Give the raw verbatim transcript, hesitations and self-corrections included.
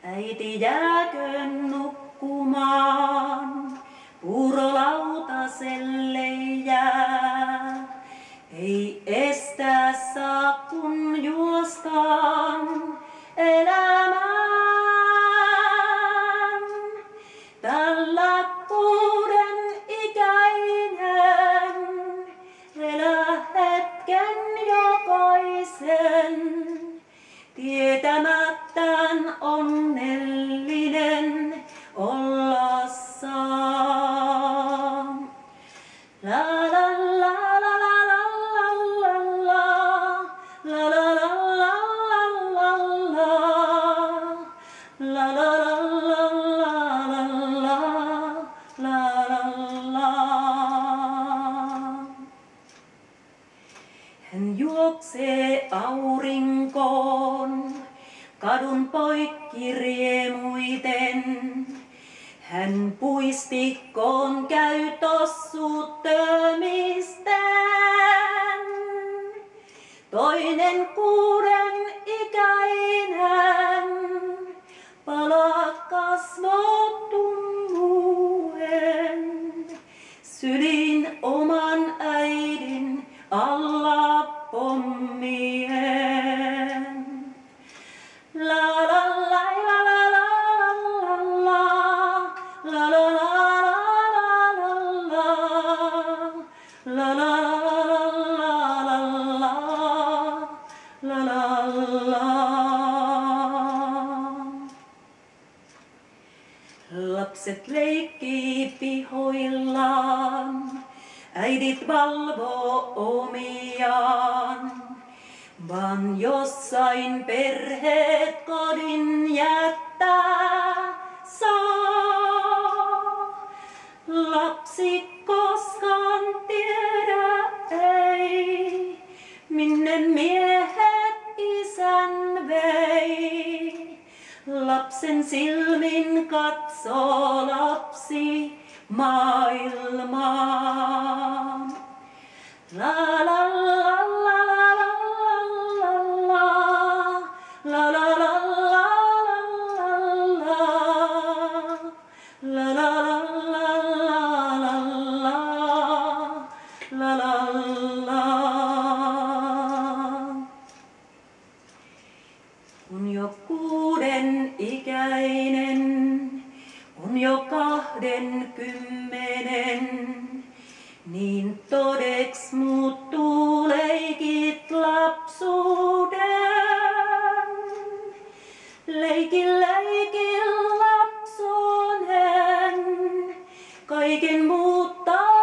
Äiti jääköön nukkumaan, puurolautaselle jää. Ei estää saa, kun juostaan elämään. Tällä kuuden ikäinen elää hetken jokaisen, tietämättään onnellinen olla saa. La la la la la la la la la la la la la la la la. Hän juoksee aurinkoon, kadun poikki riemuiten. Hän puistikkoon käy tossut tömisten. Toinen kuuden ikäinen palaa kasvot tummuen. Syliin oman äidin alla pommien. La la la la la la la la la la la la. Lapset leikkii pihoillaan, äidit valvoo omiaan, vaan jossain perheet kodin jättää saa. Lapsi koskaan tiedä ei, minne miehet isän vei. Lapsen silmin katsoo lapsi maailmaa. La la la la la la la la la la la la la la. Kun jo kuuden ikäinen, on jo kahden kymmenen, niin todeks muuttuu leikit lapsuuden. Leikin leikin lapsonen, kaiken muuttaa